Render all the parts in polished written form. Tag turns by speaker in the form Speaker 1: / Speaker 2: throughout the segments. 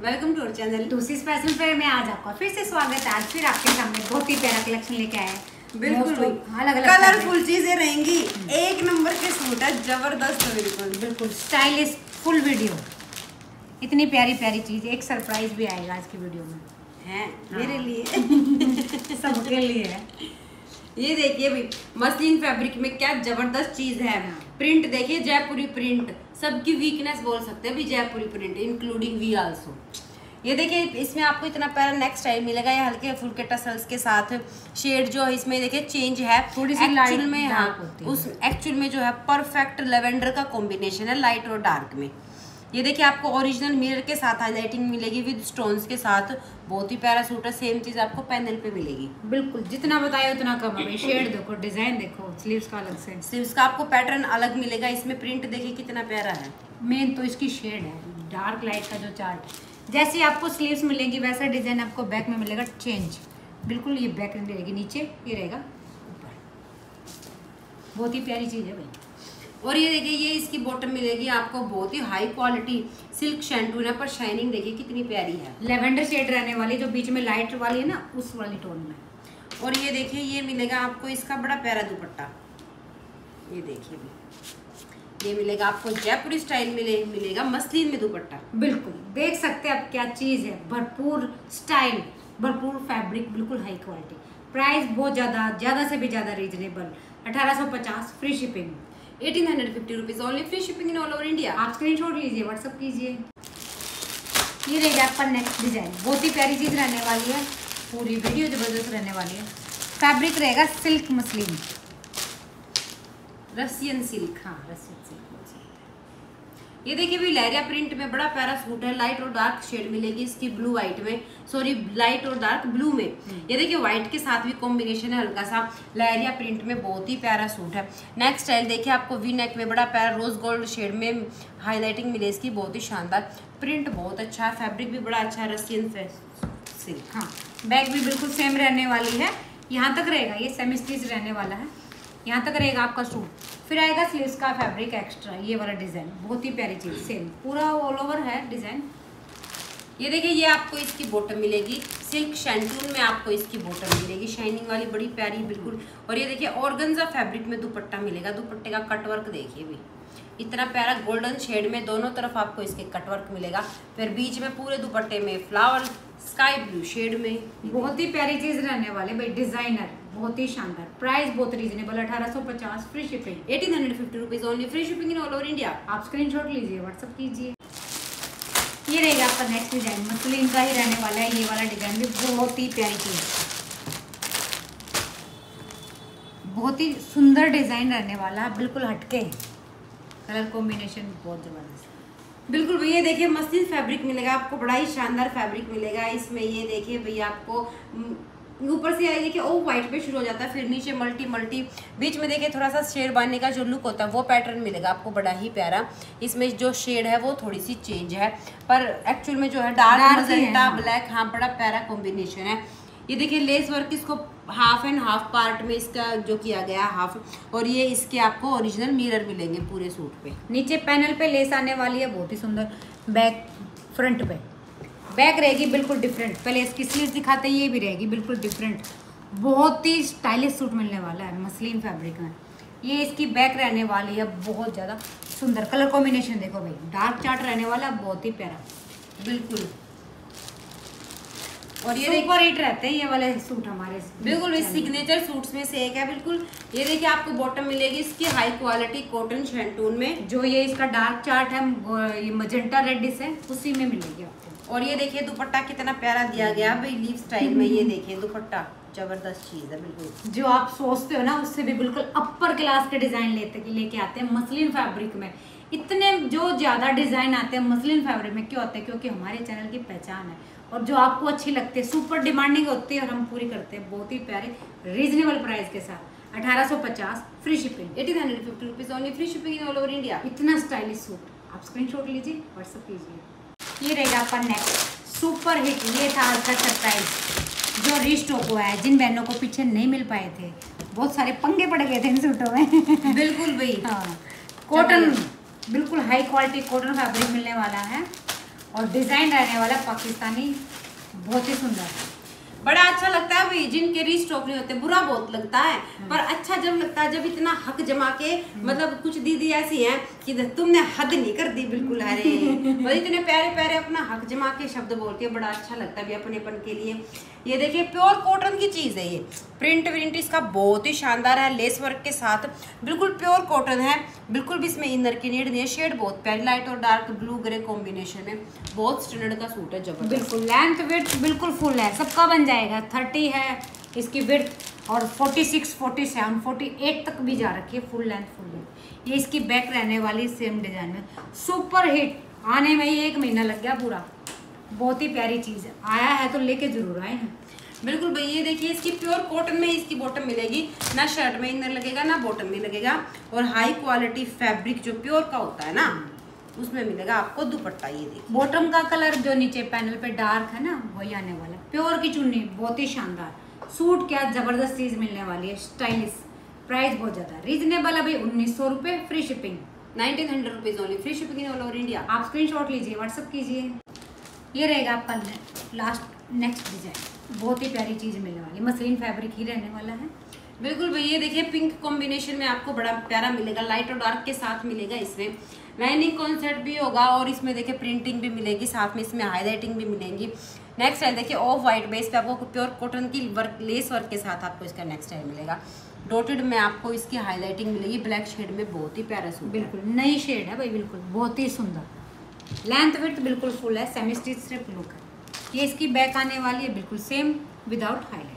Speaker 1: Welcome to our channel
Speaker 2: दूसरी fashion fair में आज आपका फिर से स्वागत है। आज फिर आपके सामने बहुत ही प्यारा कलेक्शन लेके आए हैं।
Speaker 1: बिल्कुल
Speaker 2: अलग अलग
Speaker 1: कलरफुल चीजें रहेंगी। एक नंबर के सूट है, जबरदस्त है, बिल्कुल
Speaker 2: बिल्कुल स्टाइलिश। फुल वीडियो, इतनी प्यारी प्यारी चीज। एक सरप्राइज भी आएगा आज की वीडियो में
Speaker 1: है।
Speaker 2: हाँ।
Speaker 1: मेरे लिए
Speaker 2: सबके लिए है।
Speaker 1: ये देखिए भाई, मसलिन फैब्रिक में क्या जबरदस्त चीज है। प्रिंट देखिए, जयपुरी प्रिंट, सबकी वीकनेस बोल सकते हैं भी, Jaipuri print including we also. ये देखिए, इसमें आपको इतना प्यारा नेक स्टाइल मिलेगा। ये हल्के फुल्के टसल्स के साथ शेड जो है इसमें देखिए चेंज है
Speaker 2: थोड़ी सी
Speaker 1: एक्चुअल में। हाँ, उस एक्चुअल में जो है परफेक्ट लेवेंडर का कॉम्बिनेशन है लाइट और डार्क में। ये देखिए, आपको ओरिजिनल मिरर के साथ हाईलाइटिंग मिलेगी विद स्टोन्स के साथ। बहुत ही प्यारा सूट है। सेम चीज आपको पैनल पे मिलेगी।
Speaker 2: बिल्कुल, जितना बताए उतना कम है। शेड देखो, डिजाइन देखो, स्लीव्स का अलग से,
Speaker 1: स्लीव्स का आपको पैटर्न अलग मिलेगा। इसमें प्रिंट देखिए कितना प्यारा है।
Speaker 2: मेन तो इसकी शेड है, डार्क लाइट का जो चार्ट। जैसे आपको स्लीव्स मिलेंगी वैसा डिजाइन आपको बैक में मिलेगा चेंज। बिल्कुल, ये बैक रहेगी नीचे, ये रहेगा ऊपर। बहुत ही प्यारी चीज है भाई।
Speaker 1: और ये देखिए, ये इसकी बॉटम मिलेगी आपको बहुत ही हाई क्वालिटी सिल्क शैंटून है, पर शाइनिंग देखिए कितनी प्यारी है।
Speaker 2: लेवेंडर शेड रहने वाली, जो बीच में लाइट वाली है ना, उस वाली टोन में।
Speaker 1: और ये देखिए, ये मिलेगा आपको इसका बड़ा प्यारा दुपट्टा। ये देखिए भी, ये मिलेगा आपको जयपुरी स्टाइल मिलेगा मसलिन में दुपट्टा।
Speaker 2: बिल्कुल, देख सकते हैं आप क्या चीज है। भरपूर स्टाइल, भरपूर फैब्रिक, बिल्कुल हाई क्वालिटी। प्राइस बहुत ज्यादा से भी ज्यादा reasonable. 1850 free shipping,
Speaker 1: 1850 rupees only, free shipping in all over India.
Speaker 2: आप स्क्रीनशॉट लीजिए, व्हाट्सअप कीजिए। ये रहेगा आपका नेक्स्ट डिजाइन। बहुत ही प्यारी चीज रहने वाली है। पूरी वीडियो जबरदस्त रहने वाली है। फैब्रिक रहेगा सिल्क मसलिन,
Speaker 1: रसियन सिल्क।
Speaker 2: हाँ, रसियन सिल्क।
Speaker 1: ये देखिए भी, लहरिया प्रिंट में बड़ा प्यारा सूट है। लाइट और डार्क शेड मिलेगी इसकी, ब्लू व्हाइट में, सॉरी लाइट और डार्क ब्लू में। ये देखिए, व्हाइट के साथ भी कॉम्बिनेशन है हल्का सा। लहरिया प्रिंट में बहुत ही प्यारा सूट है। नेक स्टाइल देखिए, आपको वी नेक में बड़ा प्यारा रोज गोल्ड शेड में हाईलाइटिंग मिले इसकी, बहुत ही शानदार। प्रिंट बहुत अच्छा है, फैब्रिक भी बड़ा अच्छा है, रसियन सिल्क।
Speaker 2: हाँ, बैग भी बिल्कुल सेम रहने वाली है। यहाँ तक रहेगा, ये सेमी स्टिच रहने वाला है। यहाँ तक रहेगा आपका सूट। फिर आएगा स्लीव्स का फैब्रिक एक्स्ट्रा, ये वाला डिजाइन। बहुत ही प्यारी चीज, सेम पूरा ऑल ओवर है डिजाइन।
Speaker 1: ये देखिए, ये आपको इसकी बॉटम मिलेगी सिल्क शैंटून में, आपको इसकी बॉटम मिलेगी शाइनिंग वाली, बड़ी प्यारी बिल्कुल। और ये देखिए, ऑर्गेन्जा फैब्रिक में दुपट्टा मिलेगा। दुपट्टे का कटवर्क देखिए भी, इतना प्यारा गोल्डन शेड में दोनों तरफ आपको इसके कटवर्क मिलेगा। फिर बीच में पूरे दुपट्टे में फ्लावर स्काई ब्लू शेड में।
Speaker 2: बहुत ही प्यारी चीज रहने वाले भाई, डिजाइनर, बहुत ही शानदार। प्राइस बहुत reasonable, 1850 free shipping,
Speaker 1: 1850 rupees only, free shipping in all over India.
Speaker 2: आप स्क्रीनशॉट लीजिए, व्हाट्सअप कीजिए। ये रहेगा आपका नेक्स्ट डिजाइन, मसलिन का ही रहने वाला है। ये वाला डिजाइन भी बहुत ही प्यारी चीज, बहुत ही सुंदर डिजाइन रहने वाला है। बिल्कुल हटके, कलर कॉम्बिनेशन बहुत जबरदस्त।
Speaker 1: बिल्कुल भैया, देखिए मसलिन फैब्रिक मिलेगा आपको, बड़ा ही शानदार फैब्रिक मिलेगा इसमें। ये देखिए भैया, आपको ऊपर से देखिए ओ व्हाइट पे शुरू हो जाता है, फिर नीचे मल्टी बीच में देखिए थोड़ा सा शेरवानी का जो लुक होता है वो पैटर्न मिलेगा आपको, बड़ा ही प्यारा। इसमें जो शेड है वो थोड़ी सी चेंज है, पर एक्चुअल में जो है डार्क मजेंटा ब्लैक। हाँ, बड़ा प्यारा कॉम्बिनेशन है। ये देखिए, लेस वर्क इसको हाफ एंड हाफ पार्ट में इसका जो किया गया हाफ। और ये इसके आपको ओरिजिनल मिरर मिलेंगे पूरे सूट पे।
Speaker 2: नीचे पैनल पे लेस आने वाली है, बहुत ही सुंदर। बैक फ्रंट पे बैक रहेगी बिल्कुल डिफरेंट। पहले इसकी स्लीव दिखाते हैं, ये भी रहेगी बिल्कुल डिफरेंट। बहुत ही स्टाइलिश सूट मिलने वाला है मसलिन फैब्रिक में। ये इसकी बैक रहने वाली है, बहुत ज़्यादा सुंदर। कलर कॉम्बिनेशन देखो भाई, डार्क चार्ट रहने वाला, बहुत ही प्यारा
Speaker 1: बिल्कुल। और ये
Speaker 2: सुपर हिट रहते हैं ये वाले सूट हमारे,
Speaker 1: बिल्कुल इस सिग्नेचर सूट्स में से एक है बिल्कुल। ये देखिए, आपको बॉटम मिलेगी इसकी हाई क्वालिटी कॉटन शैंटून में।
Speaker 2: जो ये इसका डार्क चार्ट है, ये मजेंटा रेडिश है, उसी में मिलेगी आपको।
Speaker 1: और ये देखिए, दुपट्टा कितना प्यारा दिया गया भाई लीफ स्टाइल में। ये देखिए दुपट्टा, जबरदस्त चीज है बिल्कुल।
Speaker 2: जो आप सोचते हो ना, उससे भी बिल्कुल अपर क्लास के डिजाइन लेके आते हैं मसलिन फैब्रिक में। इतने जो ज्यादा डिजाइन आते हैं मसलिन फैब्रिक में, क्यों आते हैं? क्योंकि हमारे चैनल की पहचान है, और जो आपको अच्छी लगती है, सुपर डिमांडिंग होती है, और हम पूरी करते हैं बहुत ही प्यारे रीजनेबल प्राइस के साथ। 1850 free shipping,
Speaker 1: 1850 rupees only, free shipping in all over India.
Speaker 2: इतना स्टाइलिश सूट, आप स्क्रीनशॉट लीजिए, व्हाट्सअप कीजिए। ये रहेगा आपका नेक्स्ट सुपर हिट। ये था आज का सरप्राइज जो रीस्टॉक हुआ है, जिन बहनों को पीछे नहीं मिल पाए थे। बहुत सारे पंगे पड़ गए थे इन सूटों में।
Speaker 1: बिल्कुल भाई।
Speaker 2: हाँ, कॉटन, बिल्कुल हाई क्वालिटी कॉटन फैब्रिक मिलने वाला है। और डिजाइन रहने वाला पाकिस्तानी, बहुत ही सुंदर।
Speaker 1: बड़ा अच्छा लगता है भाई, जिनके रीस्टॉक नहीं होते बुरा बहुत लगता है, पर अच्छा जब लगता है जब इतना हक जमा के, मतलब कुछ दीदी ऐसी हैं कि तुमने हद नहीं कर दी बिल्कुल। अरे मतलब इतने प्यारे प्यारे अपना हक जमा के शब्द बोलती है, बड़ा अच्छा लगता है भी अपनेपन के लिए। ये देखिए प्योर कॉटन की चीज़ है, ये प्रिंट विंट इसका बहुत ही शानदार है, लेस वर्क के साथ बिल्कुल प्योर कॉटन है, बिल्कुल भी इसमें इनर की नीड नहीं है। शेड बहुत प्यारी, लाइट और डार्क ब्लू ग्रे कॉम्बिनेशन में, बहुत स्टैंडर्ड का सूट है, जबरदस्त।
Speaker 2: बिल्कुल लेंथ विड्थ बिल्कुल फुल है, सबका बन जाएगा। 30 है इसकी विड्थ और 46, 47, 48 तक भी जा रखी है, फुल लेंथ फुल लेंथ। ये इसकी बैक रहने वाली सेम डिजाइन में, सुपर हिट, आने में ही 1 महीना लग गया पूरा। बहुत ही प्यारी चीज़ है, आया है तो लेके जरूर आए हैं।
Speaker 1: बिल्कुल भाई, ये देखिए इसकी प्योर कॉटन में इसकी बॉटम मिलेगी, ना शर्ट में इनर लगेगा ना बॉटम में लगेगा, और हाई क्वालिटी फैब्रिक जो प्योर का होता है ना उसमें मिलेगा आपको दुपट्टा। ये देखिए
Speaker 2: बॉटम का कलर जो नीचे पैनल पे डार्क है ना वही आने वाला, प्योर की चुन्नी, बहुत ही शानदार सूट, क्या जबरदस्त चीज मिलने वाली है, स्टाइलिश। प्राइस बहुत ज्यादा रीजनेबल है भाई, 1900 रुपये, free shipping,
Speaker 1: 1900 rupees only, free shipping all over India.
Speaker 2: आप स्क्रीनशॉट लीजिए, व्हाट्सअप कीजिए। ये रहेगा आपका लास्ट नेक्स्ट डिजाइन, बहुत ही प्यारी चीज मिलने वाली, मसलिन फैब्रिक ही रहने वाला है।
Speaker 1: बिल्कुल भाई, ये देखिए पिंक कॉम्बिनेशन में आपको बड़ा प्यारा मिलेगा, लाइट और डार्क के साथ मिलेगा। इसमें लाइनिंग कॉन्सेप्ट भी होगा और इसमें देखिए प्रिंटिंग भी मिलेगी, साथ में इसमें हाईलाइटिंग भी मिलेगी। नेक्स्ट स्टाइल देखिए ऑफ वाइट बेस पे आपको प्योर कॉटन की वर्क, लेस वर्क के साथ आपको इसका नेक्स्ट स्टाइल मिलेगा। डॉटेड में आपको इसकी हाईलाइटिंग मिलेगी, ब्लैक शेड में, बहुत ही प्यारा सूट,
Speaker 2: बिल्कुल नई शेड है भाई, बिल्कुल बहुत ही सुंदर। लेंथ विड्थ बिल्कुल फुल है, सेमी स्टिच स्ट्रिप लुक है। ये इसकी बैक आने वाली है, बिल्कुल same without highlighting.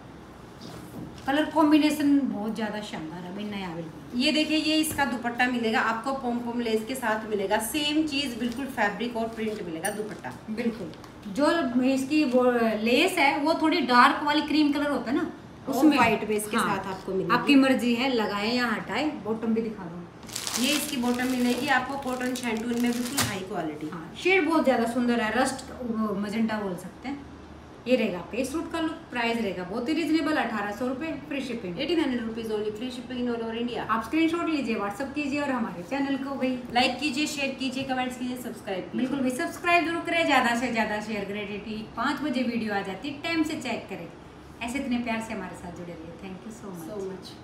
Speaker 2: Colour combination बहुत ज़्यादा शानदार है भाई, नया बिल्कुल।
Speaker 1: ये देखिए ये इसका दुपट्टा मिलेगा आपको, पोम पोम लेस के साथ मिलेगा, सेम चीज़ बिल्कुल फैब्रिक और प्रिंट मिलेगा दुपट्टा।
Speaker 2: बिल्कुल जो इसकी वो लेस है वो थोड़ी डार्क वाली क्रीम कलर होता है ना, उसमें
Speaker 1: वाइट बेस के साथ आपको मिलेगी।
Speaker 2: आपकी मर्जी है, लगाए या हटाए। बॉटम भी दिखा दूँ,
Speaker 1: ये इसकी बॉटम मिलेगी आपको कॉटन शैंटून में, बिल्कुल हाई क्वालिटी।
Speaker 2: हाँ शेड बहुत ज़्यादा सुंदर है, रस्ट मजेंटा बोल सकते हैं। ये रहेगा आपके इस सूट का लुक। प्राइस रहेगा बहुत ही रीजनेबल, 1800 रुपये, free shipping,
Speaker 1: 1800 rupees only, free shipping in all over India.
Speaker 2: आप स्क्रीनशॉट लीजिए, व्हाट्सअप कीजिए और हमारे चैनल को भाई
Speaker 1: लाइक कीजिए, शेयर कीजिए, कमेंट्स कीजिए, सब्सक्राइब कीजिए।
Speaker 2: बिल्कुल भाई सब्सक्राइब जरूर करें, ज़्यादा से ज़्यादा शेयर करें। 5 बजे वीडियो आ जाती है, टाइम से चेक करें। ऐसे इतने प्यार से हमारे साथ जुड़े रहिए। Thank you so much.